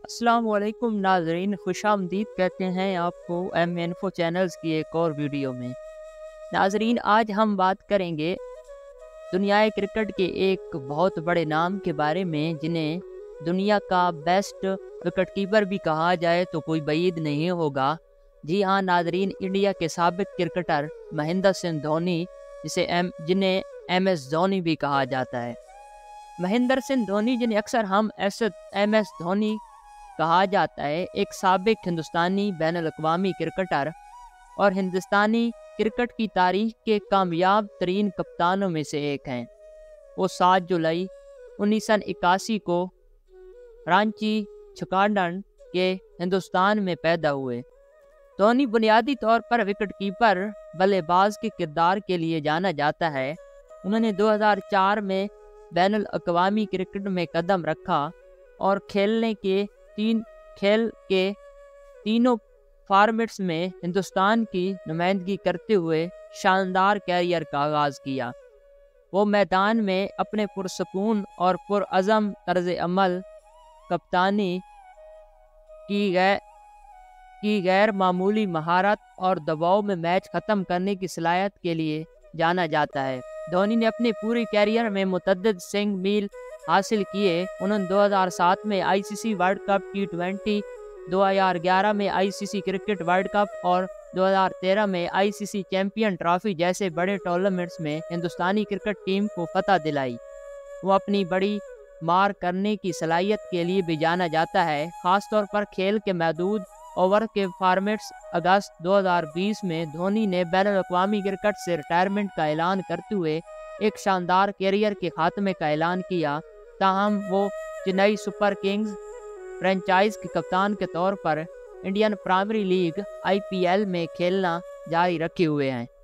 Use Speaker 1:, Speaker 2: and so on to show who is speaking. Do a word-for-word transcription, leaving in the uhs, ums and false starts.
Speaker 1: अस्सलाम वालेकुम नाजरीन, खुश आमदीद कहते हैं आपको एम इन्फो चैनल्स की एक और वीडियो में। नाजरीन, आज हम बात करेंगे दुनियाए क्रिकेट के एक बहुत बड़े नाम के बारे में, जिन्हें दुनिया का बेस्ट विकेट कीपर भी कहा जाए तो कोई बईद नहीं होगा। जी हाँ नाजरीन, इंडिया के साबिक क्रिकेटर महेंद्र सिंह धोनी, जिसे एम जिन्हें एम एस धोनी भी कहा जाता है। महेंद्र सिंह धोनी, जिन्हें अक्सर हम एस एम एस धोनी कहा जाता है, एक साबिक हिंदुस्तानी बैनुल-अक़वामी क्रिकेटर और हिंदुस्तानी क्रिकेट की तारीख के कामयाब तरीन कप्तानों में से एक हैं। वो सात जुलाई उन्नीस सौ इक्यासी को रांची छकांडन के हिंदुस्तान में पैदा हुए। धोनी बुनियादी तौर पर विकेट कीपर बल्लेबाज के किरदार के लिए जाना जाता है। उन्होंने दो हज़ार चार में बैनुल-अक़वामी क्रिकेट में कदम रखा और खेलने के तीन खेल के तीनों फॉर्मेट्स में हिंदुस्तान की नुमाइंदगी करते हुए शानदार कैरियर का आगाज़ किया। वो मैदान में अपने पुरसकून और पुरअज़म तर्ज अमल, कप्तानी की गैर की गैर मामूली महारत और दबाव में मैच ख़त्म करने की सलाहियत के लिए जाना जाता है। धोनी ने अपने पूरे कैरियर में मुतअद्दिद सिंग मील हासिल किए। उन्होंने दो हज़ार सात में ICC world cup T twenty, दो हज़ार ग्यारह में आईसीसी क्रिकेट वर्ल्ड कप और दो हज़ार तेरह में आईसीसी चैंपियन ट्रॉफी जैसे बड़े टूर्नामेंट्स में हिंदुस्तानी क्रिकेट टीम को फतह दिलाई। वो अपनी बड़ी मार करने की सलाहियत के लिए भी जाना जाता है, ख़ासतौर पर खेल के महदूद ओवर के फॉर्मेट्स। अगस्त दो हज़ार बीस में धोनी ने बैनुल-अक़वामी क्रिकेट से रिटायरमेंट का ऐलान करते हुए एक शानदार कैरियर के खात्मे का ऐलान किया। ताहम वो चेन्नई सुपर किंग्स फ्रेंचाइज के कप्तान के तौर पर Indian premier league I P L में खेलना जारी रखे हुए हैं।